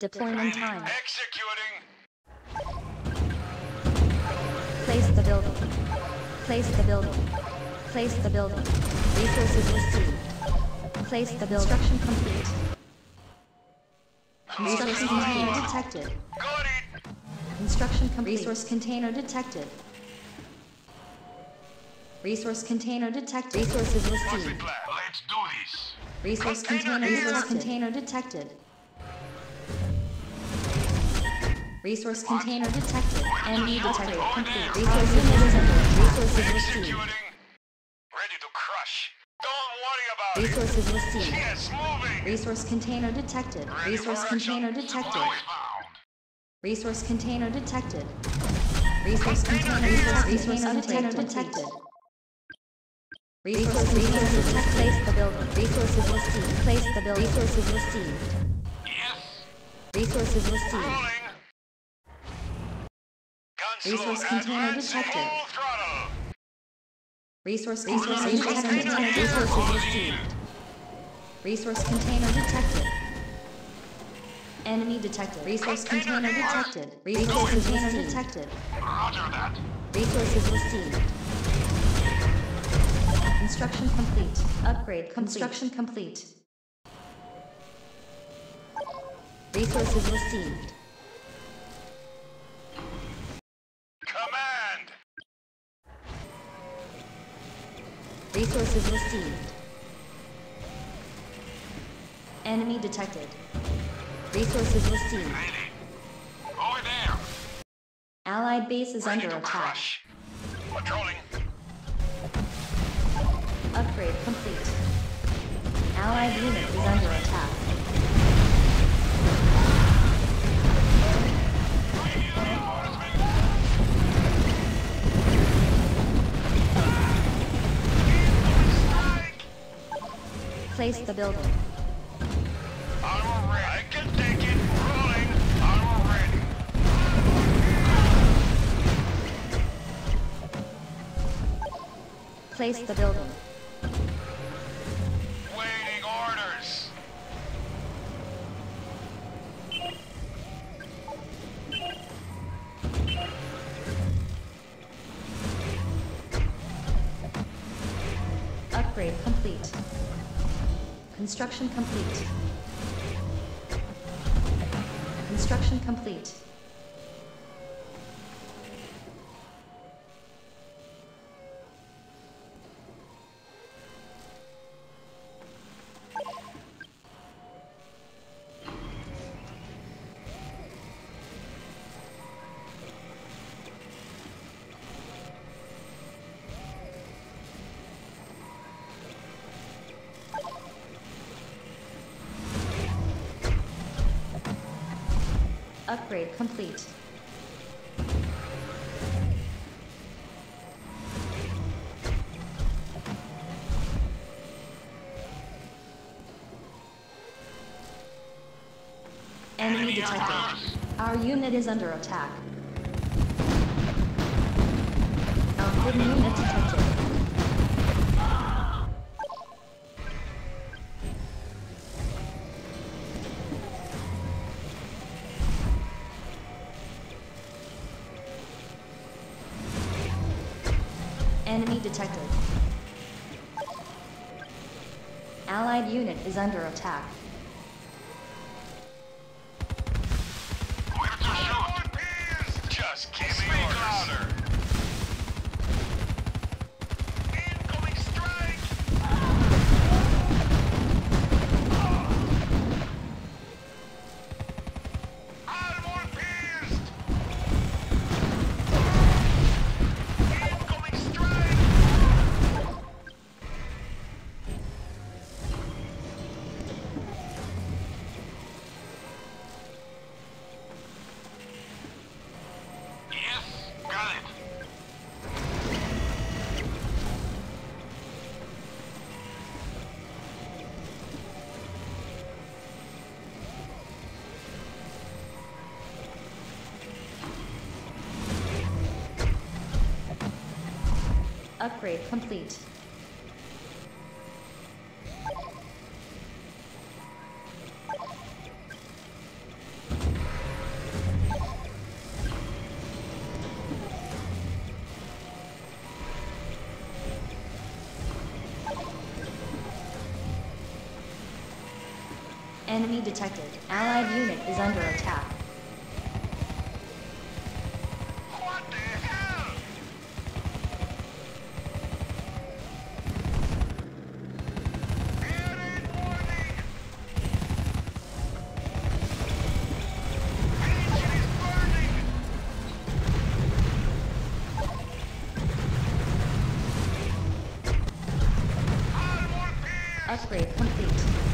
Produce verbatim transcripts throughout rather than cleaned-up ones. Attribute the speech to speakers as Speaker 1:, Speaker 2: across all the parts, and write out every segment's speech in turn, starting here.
Speaker 1: Deployment time.
Speaker 2: Executing.
Speaker 1: Place the building. Place the building. Place the building. Resources received. Place the building. Construction complete. Resource container detected.
Speaker 2: Got it.
Speaker 1: Construction complete. Resource container detected. Resource container detected. Resources
Speaker 2: What's the
Speaker 1: received.
Speaker 2: plan? Let's do this.
Speaker 1: Resource
Speaker 2: Container
Speaker 1: container. Resource
Speaker 2: detected.
Speaker 1: container detected. Resource container detected. Enemy detected. Complete. Resource unit is under attack. Resources received.
Speaker 2: Executing. Ready to crush. Don't worry about
Speaker 1: Resources
Speaker 2: it.
Speaker 1: received.
Speaker 2: Yes, moving.
Speaker 1: Resource container detected.
Speaker 2: Ready
Speaker 1: Resource
Speaker 2: for
Speaker 1: container
Speaker 2: action.
Speaker 1: detected.
Speaker 2: Supply found.
Speaker 1: Resource container detected. Resource
Speaker 2: Container
Speaker 1: container. Resource
Speaker 2: detected.
Speaker 1: container detected. Resource resources detected. Place the building. Resources received. Place the building. Resources received.
Speaker 2: Yes.
Speaker 1: Resources received.
Speaker 2: Rolling. Gunslow
Speaker 1: Resource container
Speaker 2: advancing
Speaker 1: detected.
Speaker 2: full throttle.
Speaker 1: Resource resource
Speaker 2: Resource
Speaker 1: container
Speaker 2: container
Speaker 1: detected. Resources
Speaker 2: closing
Speaker 1: received.
Speaker 2: in.
Speaker 1: Resource container detected. Enemy detected. Resource
Speaker 2: Container
Speaker 1: container
Speaker 2: here.
Speaker 1: detected. Resource container detected.
Speaker 2: Roger that.
Speaker 1: Resources received. Construction complete. Upgrade complete. Construction complete. Resources received.
Speaker 2: Command.
Speaker 1: Resources received. Enemy detected. Resources received.
Speaker 2: Ready. Over there.
Speaker 1: Allied base is
Speaker 2: Ready
Speaker 1: under
Speaker 2: to
Speaker 1: attack.
Speaker 2: crush. Patrolling.
Speaker 1: Upgrade complete. Allied unit is under attack. Place the building.
Speaker 2: Armor ready. I can take it. Rolling. Armor ready.
Speaker 1: Place the building.
Speaker 2: Waiting orders.
Speaker 1: Upgrade complete. Construction complete. Construction complete. Upgrade complete. Enemy detected. Our unit is under attack. Our hidden unit detected. Enemy detected. Allied unit is under attack.
Speaker 2: Where to shoot? Just give me louder. Incoming strike. Armor pierced. Incoming strike. Yes, got it.
Speaker 1: Upgrade complete. Enemy detected. Allied unit is under attack.
Speaker 2: What the hell? Air raid warning! Engine is burning! Armor pierce!
Speaker 1: Upgrade complete.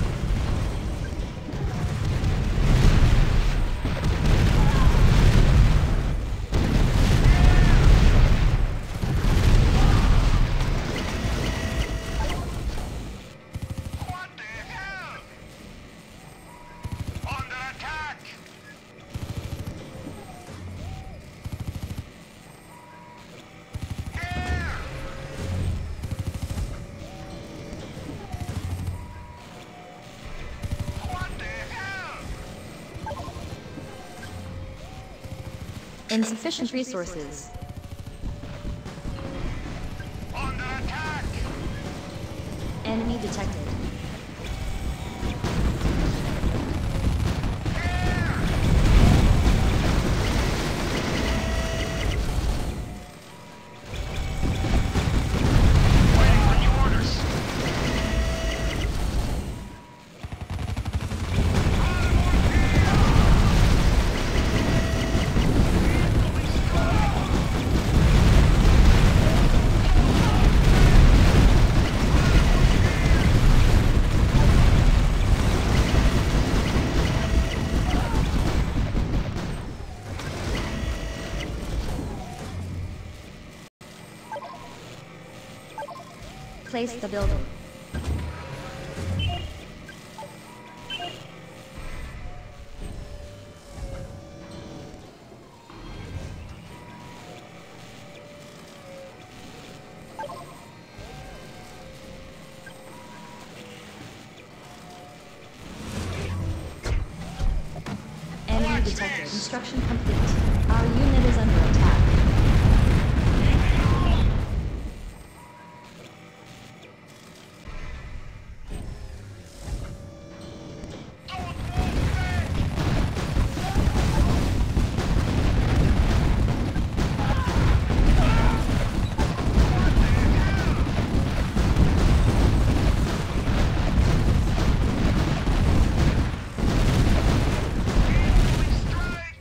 Speaker 2: What the hell? Under attack! Air! What the hell?
Speaker 1: Insufficient resources.
Speaker 2: Under attack!
Speaker 1: Enemy detected.
Speaker 2: Waiting for new orders.
Speaker 1: Place the building. Enemy
Speaker 2: Watch
Speaker 1: detected.
Speaker 2: this.
Speaker 1: Construction complete. Our unit is under attack.
Speaker 2: Don't move back! Incoming strike!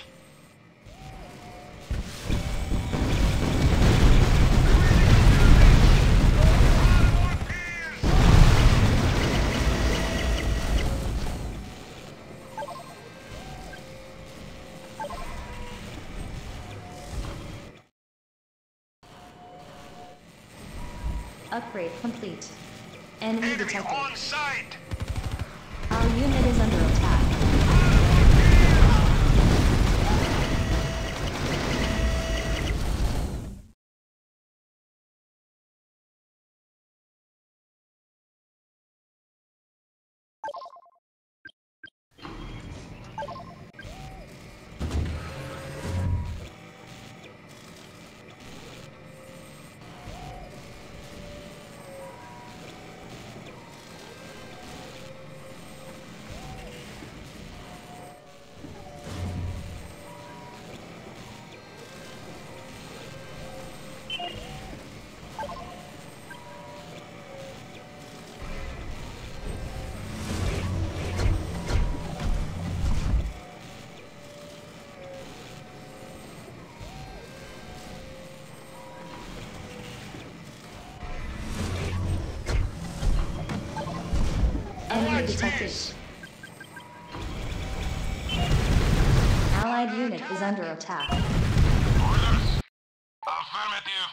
Speaker 2: Armor pierce!
Speaker 1: Upgrade complete. Enemy
Speaker 2: Enemy
Speaker 1: detected.
Speaker 2: on site!
Speaker 1: Our unit is under attack. Enemy
Speaker 2: Watch
Speaker 1: detected.
Speaker 2: this.
Speaker 1: Allied unit is under attack.
Speaker 2: Orders. Affirmative.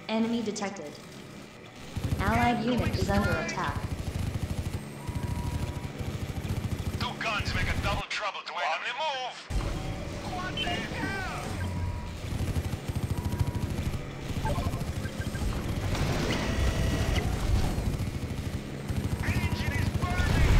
Speaker 1: Enemy detected. Allied unit is under attack.
Speaker 2: Two guns make a double trouble to on the move. What the hell? Engine is burning.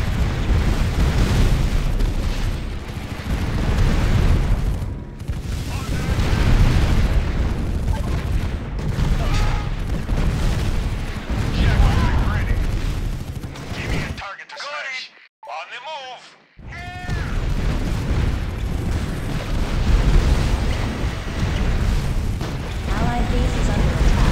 Speaker 2: Jack, ready. Give me a target to smash. On the move.
Speaker 1: Allied base is under attack.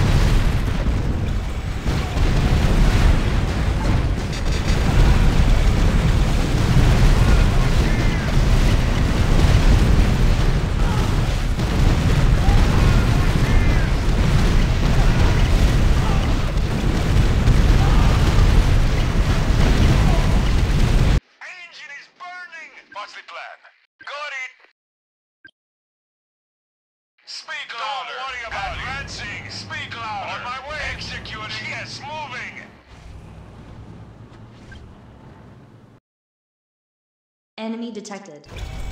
Speaker 2: Engine is burning! What's the plan? Got it! Speak louder! Don't worry about Advancing! It. Speak louder! On my way! Executing! Yes, moving!
Speaker 1: Enemy detected.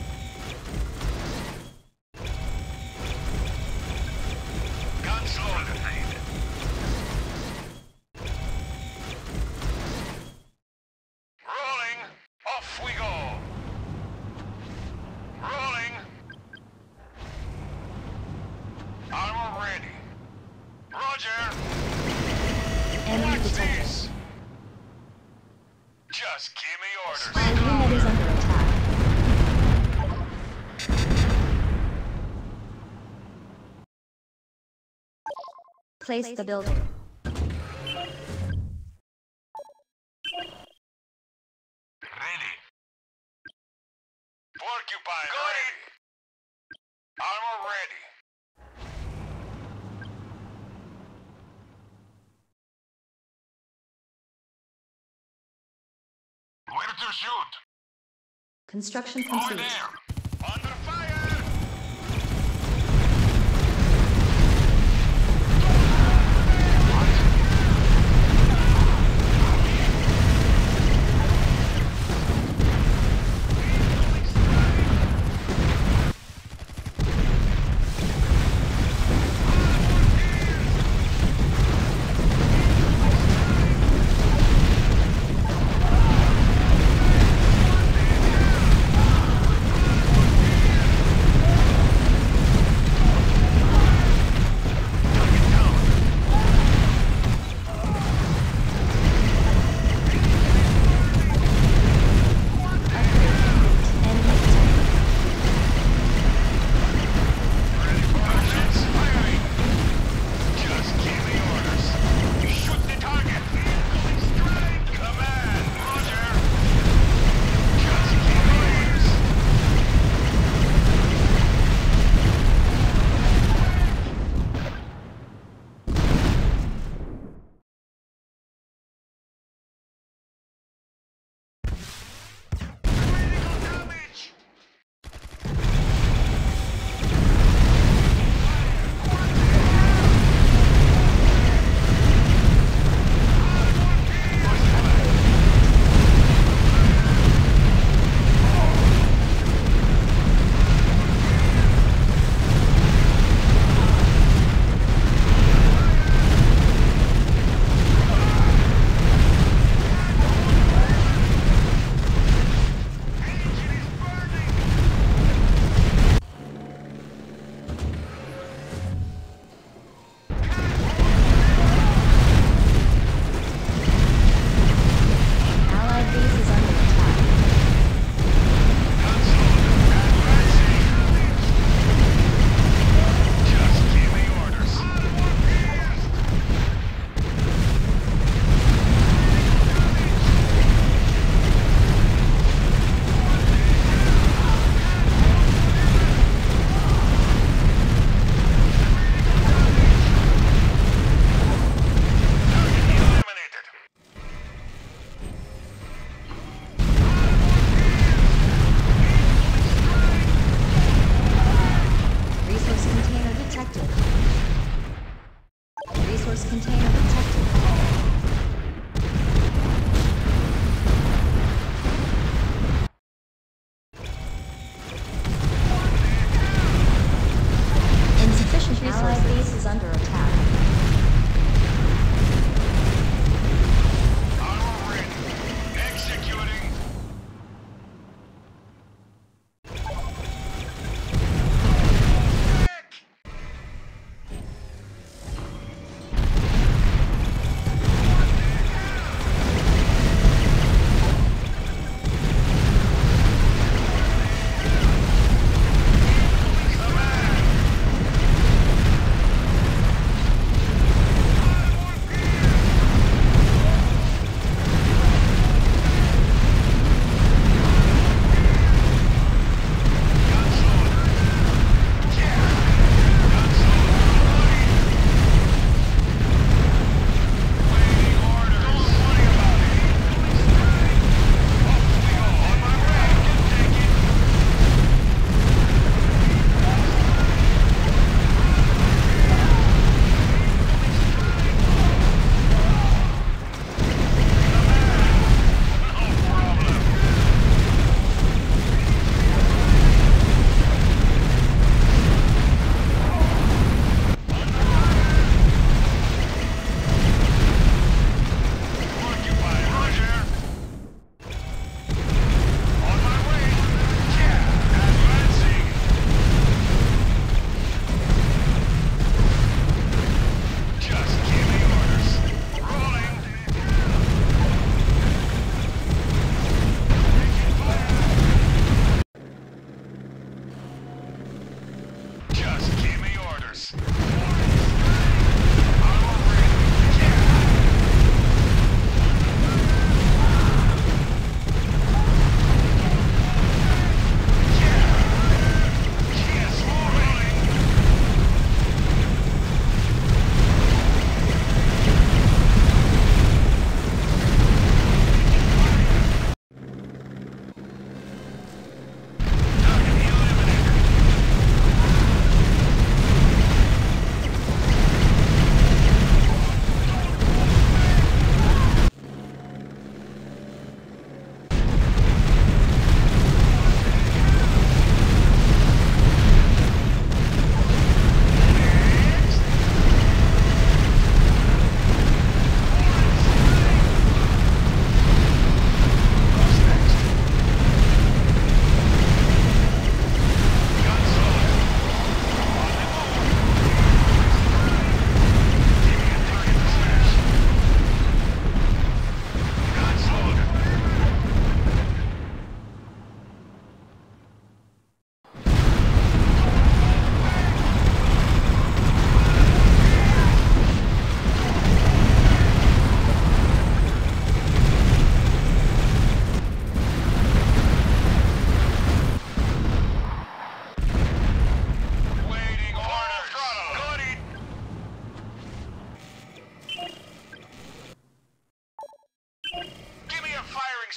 Speaker 2: Guns loaded. Rolling! Off we go! Rolling! Armor ready. Roger!
Speaker 1: Enemy
Speaker 2: What's
Speaker 1: detected.
Speaker 2: this? Just give me orders.
Speaker 1: Allied unit is under attack. Place the building.
Speaker 2: Ready. Porcupine ready. Armor ready. Where to shoot?
Speaker 1: Construction
Speaker 2: Over
Speaker 1: complete.
Speaker 2: there. Under fire.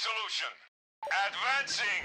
Speaker 2: solution. Advancing.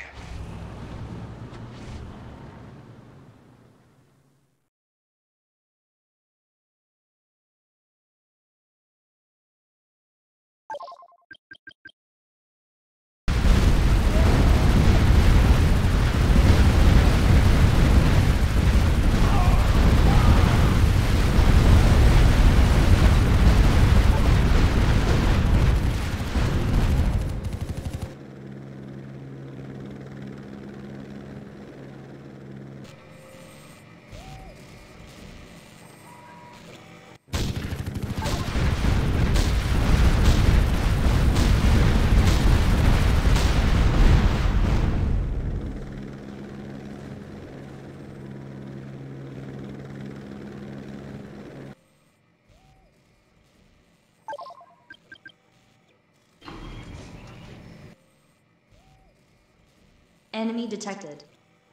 Speaker 1: Enemy detected.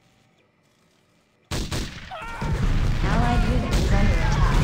Speaker 1: Allied unit is under attack.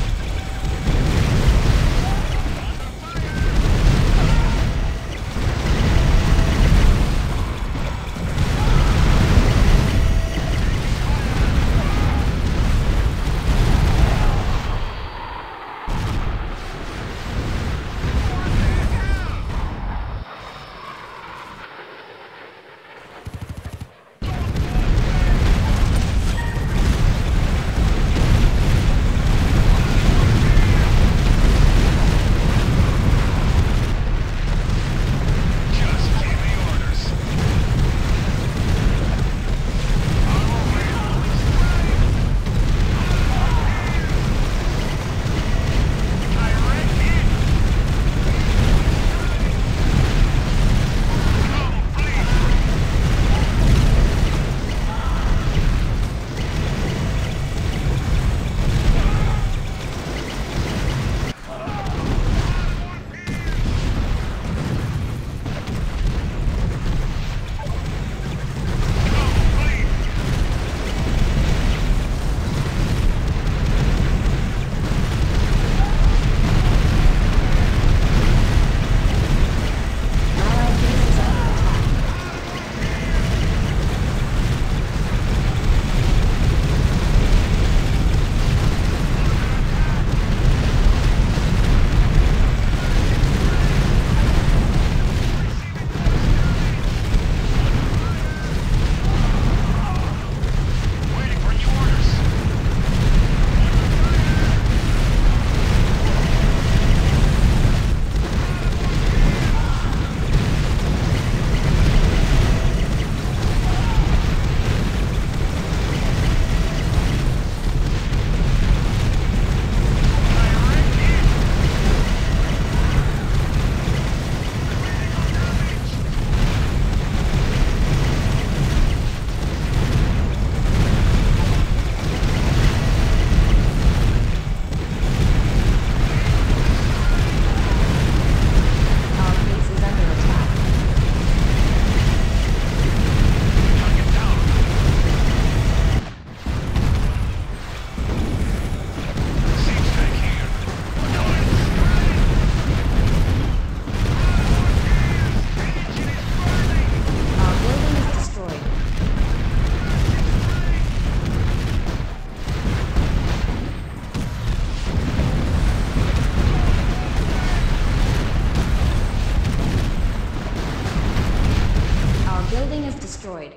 Speaker 1: destroyed.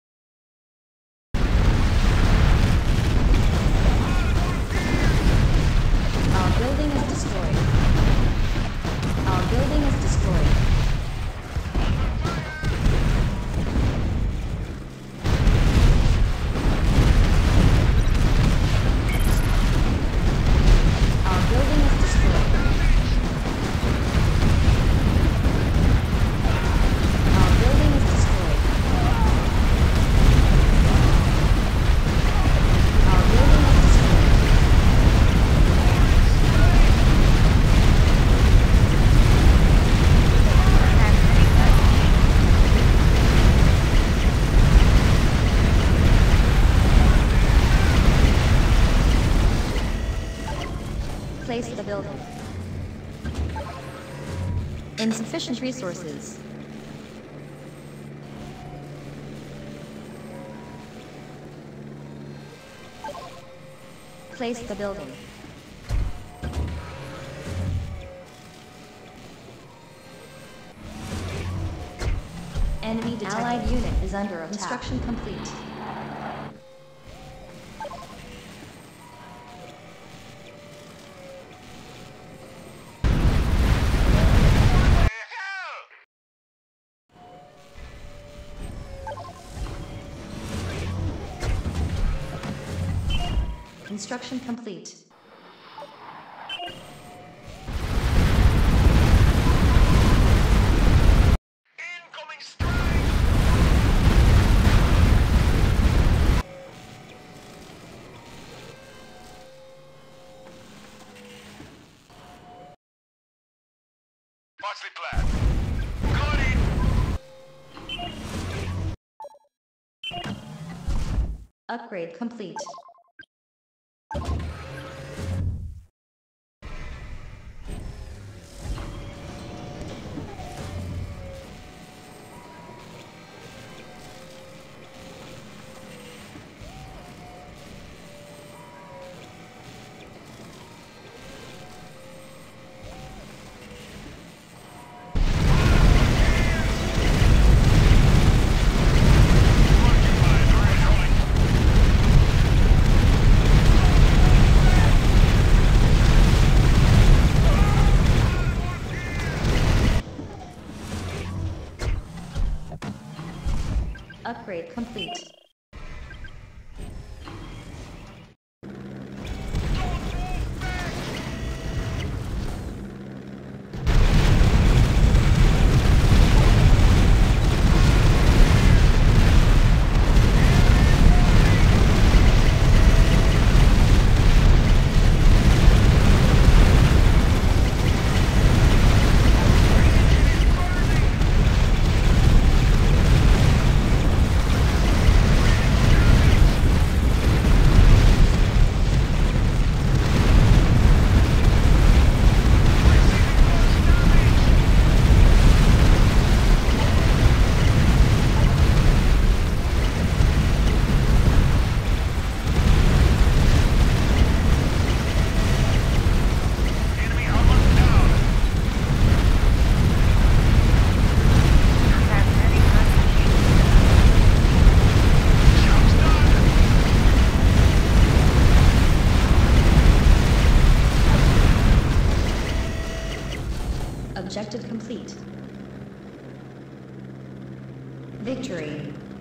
Speaker 1: Our building is destroyed. Our building is destroyed. Our building is destroyed. Our building is destroyed. Our building is destroyed. Place the building. Insufficient resources. Place the building. Enemy detected. Allied unit is under attack. Construction complete. Construction complete.
Speaker 2: Incoming strike! What's the plan? Got it!
Speaker 1: Upgrade complete. Upgrade complete. Objective complete. Victory.